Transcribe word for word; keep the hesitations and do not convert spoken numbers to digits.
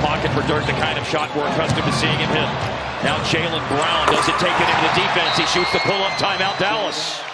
pocket for Dirk, the kind of shot we're accustomed to seeing him hit. Now Jaylen Brown doesn't take it into the defense. He shoots the pull-up timeout, Dallas.